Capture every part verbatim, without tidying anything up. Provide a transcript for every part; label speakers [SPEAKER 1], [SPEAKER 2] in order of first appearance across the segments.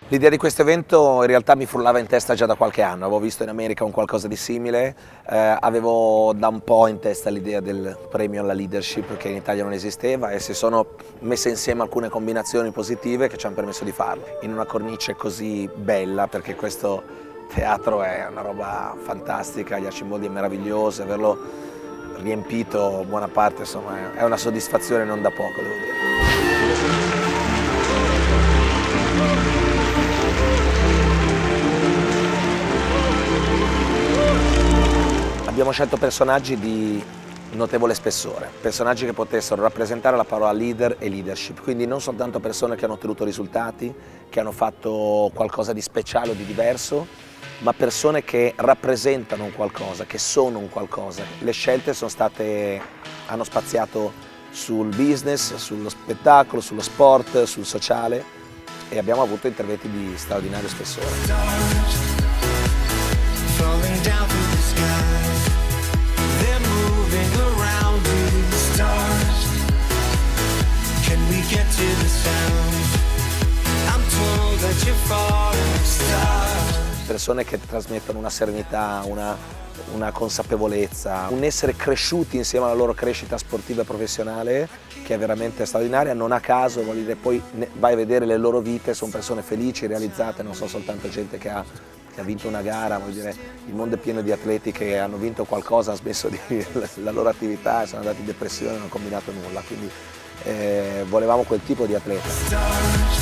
[SPEAKER 1] L'idea di questo evento in realtà mi frullava in testa già da qualche anno, avevo visto in America un qualcosa di simile, eh, avevo da un po' in testa l'idea del premio alla leadership che in Italia non esisteva e si sono messe insieme alcune combinazioni positive che ci hanno permesso di farlo. In una cornice così bella, perché questo teatro è una roba fantastica, gli Arcimboldi è meraviglioso, averlo riempito buona parte insomma è una soddisfazione non da poco, devo dire. Abbiamo scelto personaggi di notevole spessore, personaggi che potessero rappresentare la parola leader e leadership, quindi non soltanto persone che hanno ottenuto risultati, che hanno fatto qualcosa di speciale o di diverso, ma persone che rappresentano un qualcosa, che sono un qualcosa. Le scelte sono state, hanno spaziato sul business, sullo spettacolo, sullo sport, sul sociale e abbiamo avuto interventi di straordinario spessore. Persone che trasmettono una serenità, una, una consapevolezza, un essere cresciuti insieme alla loro crescita sportiva e professionale che è veramente straordinaria. Non a caso, voglio dire, poi vai a vedere le loro vite, sono persone felici, realizzate, non sono soltanto gente che ha, che ha vinto una gara, voglio dire, il mondo è pieno di atleti che hanno vinto qualcosa, hanno smesso di, la loro attività, sono andati in depressione, non hanno combinato nulla, quindi eh, volevamo quel tipo di atleta.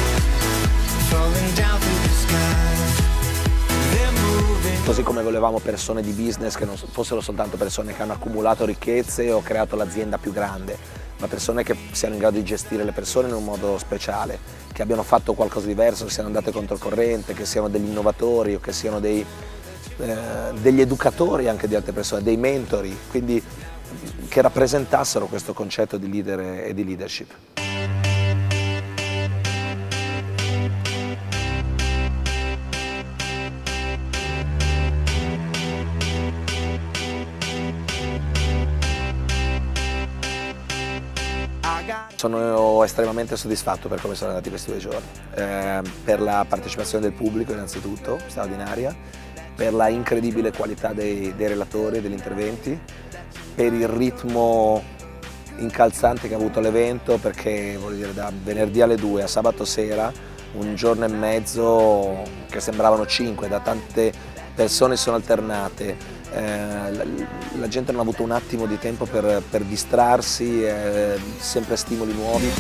[SPEAKER 1] Così come volevamo persone di business che non fossero soltanto persone che hanno accumulato ricchezze o creato l'azienda più grande, ma persone che siano in grado di gestire le persone in un modo speciale, che abbiano fatto qualcosa di diverso, che siano andate controcorrente, che siano degli innovatori o che siano dei, eh, degli educatori anche di altre persone, dei mentori, quindi che rappresentassero questo concetto di leader e di leadership. Sono estremamente soddisfatto per come sono andati questi due giorni, eh, per la partecipazione del pubblico innanzitutto, straordinaria, per la incredibile qualità dei, dei relatori e degli interventi, per il ritmo incalzante che ha avuto l'evento, perché voglio dire, da venerdì alle due a sabato sera, un giorno e mezzo che sembravano cinque, da tante persone sono alternate. Eh, la, la gente non ha avuto un attimo di tempo per, per distrarsi, eh, sempre stimoli nuovi.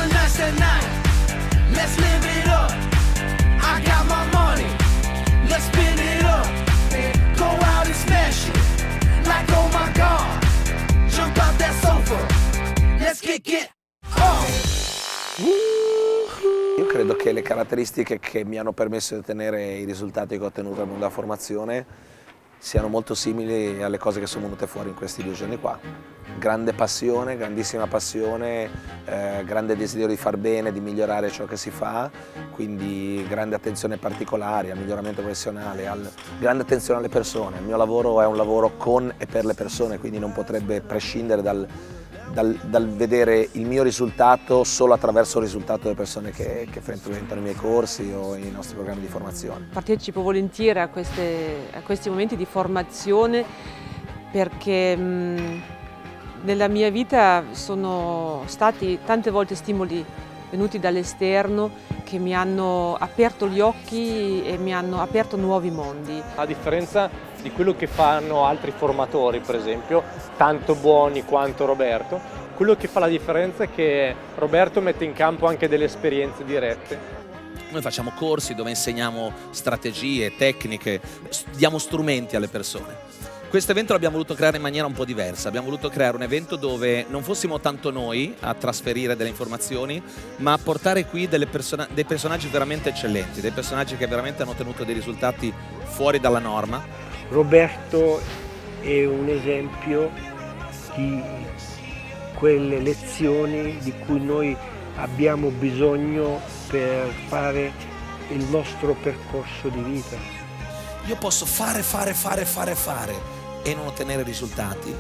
[SPEAKER 1] Io credo che le caratteristiche che mi hanno permesso di ottenere i risultati che ho ottenuto nel mondo della formazione siano molto simili alle cose che sono venute fuori in questi due giorni qua. Grande passione, grandissima passione, eh, grande desiderio di far bene, di migliorare ciò che si fa, quindi grande attenzione particolare al miglioramento professionale, al, grande attenzione alle persone. Il mio lavoro è un lavoro con e per le persone, quindi non potrebbe prescindere dal, dal, dal vedere il mio risultato solo attraverso il risultato delle persone che, che frequentano i miei corsi o i nostri programmi di formazione.
[SPEAKER 2] Partecipo volentieri a, queste, a questi momenti di formazione perché mh, nella mia vita sono stati tante volte stimoli venuti dall'esterno che mi hanno aperto gli occhi e mi hanno aperto nuovi mondi.
[SPEAKER 3] A differenza di quello che fanno altri formatori, per esempio, tanto buoni quanto Roberto, quello che fa la differenza è che Roberto mette in campo anche delle esperienze dirette.
[SPEAKER 4] Noi facciamo corsi dove insegniamo strategie, tecniche, diamo strumenti alle persone. Questo evento l'abbiamo voluto creare in maniera un po' diversa, abbiamo voluto creare un evento dove non fossimo tanto noi a trasferire delle informazioni, ma a portare qui delle persona dei personaggi veramente eccellenti, dei personaggi che veramente hanno ottenuto dei risultati fuori dalla norma.
[SPEAKER 5] Roberto è un esempio di quelle lezioni di cui noi abbiamo bisogno per fare il nostro percorso di vita.
[SPEAKER 4] Io posso fare, fare, fare, fare, fare e non ottenere risultati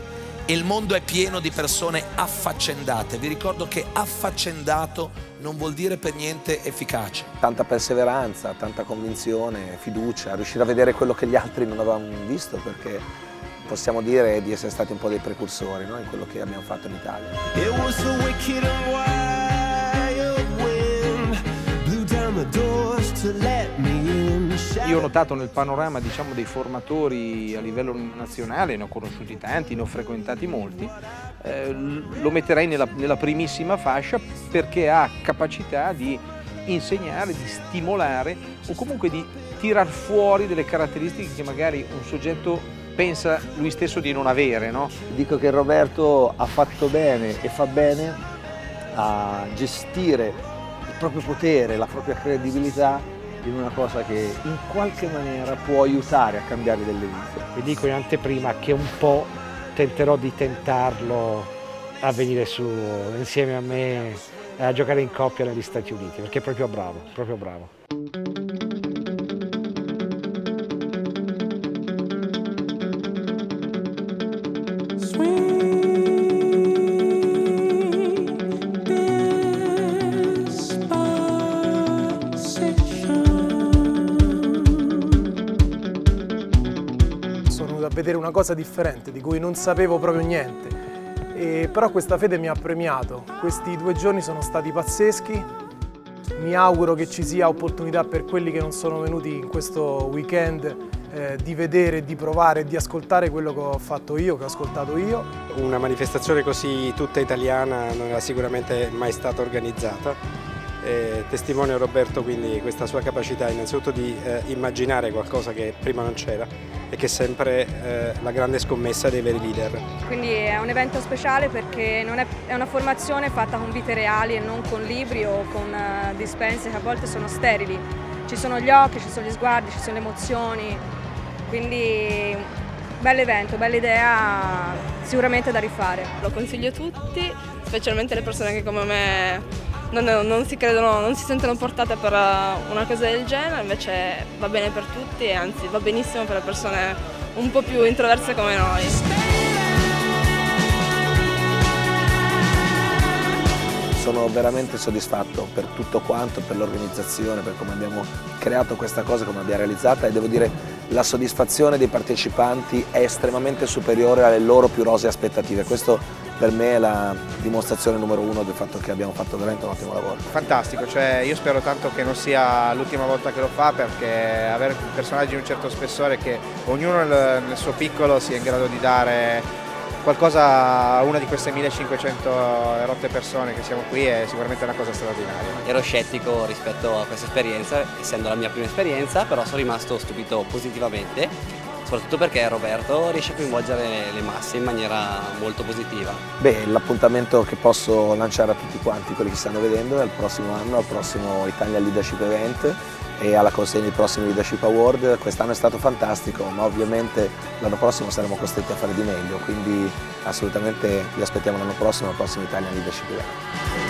[SPEAKER 4] e il mondo è pieno di persone affaccendate. Vi ricordo che affaccendato non vuol dire per niente efficace.
[SPEAKER 1] Tanta perseveranza, tanta convinzione, fiducia, riuscire a vedere quello che gli altri non avevano visto, perché possiamo dire di essere stati un po' dei precursori, no? In quello che abbiamo fatto in Italia.
[SPEAKER 6] Io ho notato nel panorama, diciamo, dei formatori a livello nazionale, ne ho conosciuti tanti, ne ho frequentati molti, eh, lo metterei nella, nella primissima fascia perché ha capacità di insegnare, di stimolare o comunque di tirar fuori delle caratteristiche che magari un soggetto pensa lui stesso di non avere, no?
[SPEAKER 7] Dico che Roberto ha fatto bene e fa bene a gestire il proprio potere, la propria credibilità in una cosa che in qualche maniera può aiutare a cambiare delle vite.
[SPEAKER 5] Vi dico in anteprima che un po' tenterò di tentarlo a venire su insieme a me a giocare in coppia negli Stati Uniti, perché è proprio bravo, proprio bravo.
[SPEAKER 8] A vedere una cosa differente di cui non sapevo proprio niente, e però questa fede mi ha premiato. Questi due giorni sono stati pazzeschi, mi auguro che ci sia opportunità per quelli che non sono venuti in questo weekend eh, di vedere, di provare e di ascoltare quello che ho fatto io, che ho ascoltato io.
[SPEAKER 9] Una manifestazione così tutta italiana non era sicuramente mai stata organizzata. Eh, testimonio Roberto quindi questa sua capacità innanzitutto di eh, immaginare qualcosa che prima non c'era e che è sempre eh, la grande scommessa dei veri leader.
[SPEAKER 10] Quindi è un evento speciale perché non è, è una formazione fatta con vite reali e non con libri o con uh, dispense che a volte sono sterili. Ci sono gli occhi, ci sono gli sguardi, ci sono le emozioni, quindi bel evento, bella idea, sicuramente da rifare.
[SPEAKER 11] Lo consiglio a tutti, specialmente le persone che come me Non, non si credono, non si sentono portate per una cosa del genere, invece va bene per tutti e anzi va benissimo per le persone un po' più introverse come noi.
[SPEAKER 1] Sono veramente soddisfatto per tutto quanto, per l'organizzazione, per come abbiamo creato questa cosa, come abbiamo realizzata, e devo dire la soddisfazione dei partecipanti è estremamente superiore alle loro più rosee aspettative. Questo per me è la dimostrazione numero uno del fatto che abbiamo fatto veramente un ottimo lavoro.
[SPEAKER 12] Fantastico, cioè io spero tanto che non sia l'ultima volta che lo fa, perché avere personaggi di un certo spessore che ognuno nel, nel suo piccolo sia in grado di dare qualcosa a una di queste millecinquecento rotte persone che siamo qui è sicuramente una cosa straordinaria.
[SPEAKER 13] Ero scettico rispetto a questa esperienza, essendo la mia prima esperienza, però sono rimasto stupito positivamente. Soprattutto perché Roberto riesce a coinvolgere le masse in maniera molto positiva.
[SPEAKER 1] Beh, l'appuntamento che posso lanciare a tutti quanti, quelli che stanno vedendo, è il prossimo anno, al prossimo Italian Leadership Event e alla consegna dei prossimi Leadership Award. Quest'anno è stato fantastico, ma ovviamente l'anno prossimo saremo costretti a fare di meglio, quindi assolutamente vi aspettiamo l'anno prossimo al prossimo Italian Leadership Event.